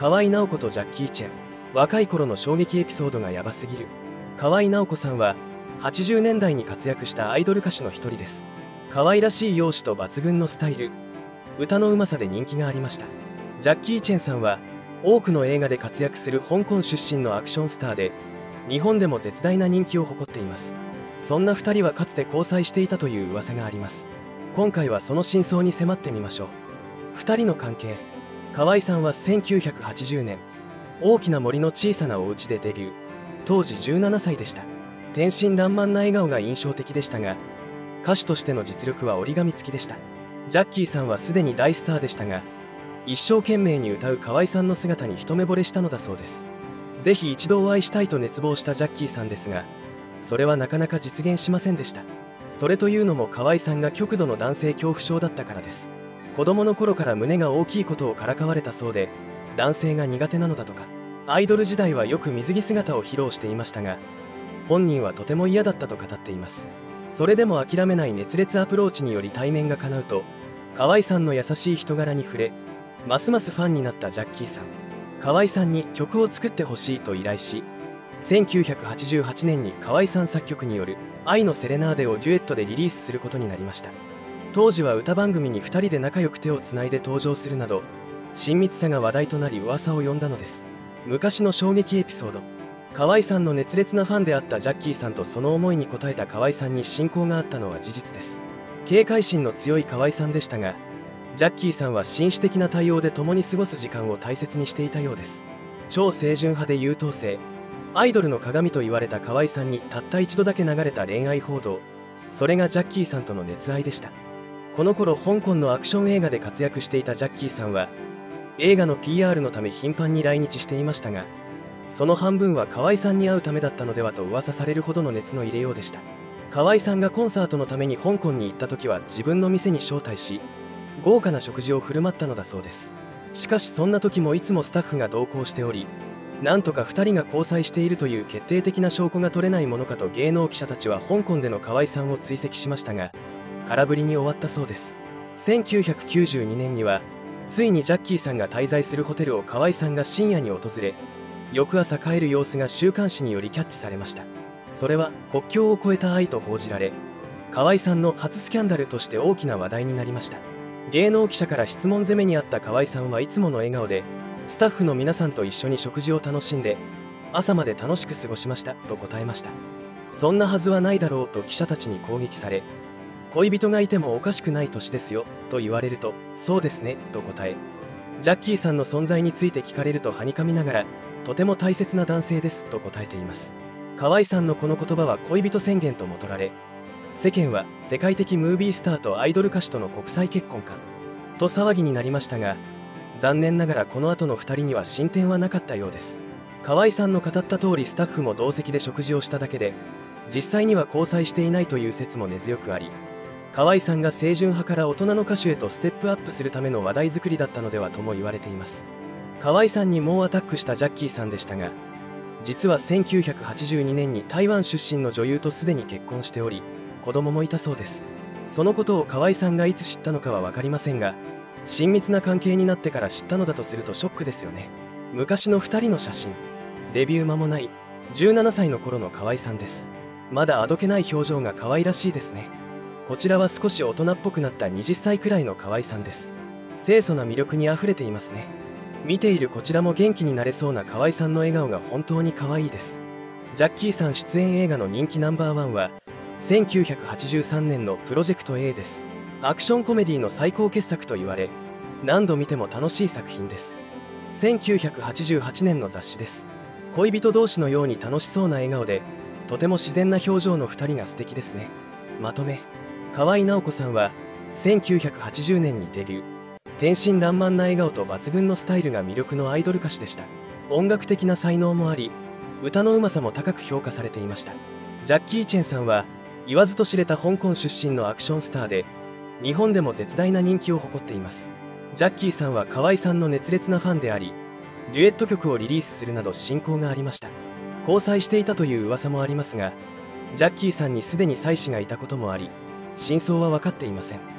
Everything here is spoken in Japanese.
河合直子とジャッキー・チェン、若い頃の衝撃エピソードがヤバすぎる。河合直子さんは80年代に活躍したアイドル歌手の一人です。可愛らしい容姿と抜群のスタイル、歌のうまさで人気がありました。ジャッキー・チェンさんは多くの映画で活躍する香港出身のアクションスターで、日本でも絶大な人気を誇っています。そんな2人はかつて交際していたという噂があります。今回はその真相に迫ってみましょう。2人の関係。河合さんは1980年、大きな森の小さなお家でデビュー。当時17歳でした。天真爛漫な笑顔が印象的でしたが、歌手としての実力は折り紙付きでした。ジャッキーさんはすでに大スターでしたが、一生懸命に歌う河合さんの姿に一目惚れしたのだそうです。ぜひ一度お会いしたいと熱望したジャッキーさんですが、それはなかなか実現しませんでした。それというのも河合さんが極度の男性恐怖症だったからです。子供の頃から胸が大きいことをからかわれたそうで、男性が苦手なのだとか。アイドル時代はよく水着姿を披露していましたが、本人はとても嫌だったと語っています。それでも諦めない熱烈アプローチにより対面が叶うと、河合さんの優しい人柄に触れ、ますますファンになったジャッキーさん。河合さんに曲を作ってほしいと依頼し、1988年に河合さん作曲による「愛のセレナーデ」をデュエットでリリースすることになりました。当時は歌番組に2人で仲良く手をつないで登場するなど、親密さが話題となり噂を呼んだのです。昔の衝撃エピソード。河合さんの熱烈なファンであったジャッキーさんとその思いに応えた河合さんに親交があったのは事実です。警戒心の強い河合さんでしたが、ジャッキーさんは紳士的な対応で共に過ごす時間を大切にしていたようです。超清純派で優等生、アイドルの鏡と言われた河合さんにたった一度だけ流れた恋愛報道、それがジャッキーさんとの熱愛でした。この頃香港のアクション映画で活躍していたジャッキーさんは、映画の PR のため頻繁に来日していましたが、その半分は河合さんに会うためだったのではと噂されるほどの熱の入れようでした。河合さんがコンサートのために香港に行った時は自分の店に招待し、豪華な食事を振る舞ったのだそうです。しかしそんな時もいつもスタッフが同行しており、なんとか2人が交際しているという決定的な証拠が取れないものかと芸能記者たちは香港での河合さんを追跡しましたが、空振りに終わったそうです。1992年にはついにジャッキーさんが滞在するホテルを河合さんが深夜に訪れ、翌朝帰る様子が週刊誌によりキャッチされました。それは国境を越えた愛と報じられ、河合さんの初スキャンダルとして大きな話題になりました。芸能記者から質問攻めにあった河合さんはいつもの笑顔で、スタッフの皆さんと一緒に食事を楽しんで、朝まで楽しく過ごしましたと答えました。そんなはずはないだろうと記者たちに攻撃され、恋人がいてもおかしくない年ですよと言われると、そうですねと答え、ジャッキーさんの存在について聞かれるとはにかみながら、とても大切な男性ですと答えています。河合さんのこの言葉は恋人宣言とも取られ、世間は世界的ムービースターとアイドル歌手との国際結婚かと騒ぎになりましたが、残念ながらこの後の2人には進展はなかったようです。河合さんの語った通り、スタッフも同席で食事をしただけで、実際には交際していないという説も根強くあり、河合さんが清純派から大人の歌手へとステップアップするための話題作りだったのではとも言われています。河合さんに猛アタックしたジャッキーさんでしたが、実は1982年に台湾出身の女優とすでに結婚しており、子供もいたそうです。そのことを河合さんがいつ知ったのかは分かりませんが、親密な関係になってから知ったのだとするとショックですよね。昔の2人の写真。デビュー間もない17歳の頃の河合さんです。まだあどけない表情が可愛らしいですね。こちらは少し大人っぽくなった20歳くらいの河合さんです。清楚な魅力にあふれていますね。見ているこちらも元気になれそうな河合さんの笑顔が本当に可愛いです。ジャッキーさん出演映画の人気ナンバーワンは1983年のプロジェクト A です。アクションコメディの最高傑作と言われ、何度見ても楽しい作品です。1988年の雑誌です。恋人同士のように楽しそうな笑顔で、とても自然な表情の2人が素敵ですね。まとめ。河合直子さんは1980年にデビュー。天真爛漫な笑顔と抜群のスタイルが魅力のアイドル歌手でした。音楽的な才能もあり、歌のうまさも高く評価されていました。ジャッキー・チェンさんは言わずと知れた香港出身のアクションスターで、日本でも絶大な人気を誇っています。ジャッキーさんは河合さんの熱烈なファンであり、デュエット曲をリリースするなど親交がありました。交際していたという噂もありますが、ジャッキーさんにすでに妻子がいたこともあり、真相は分かっていません。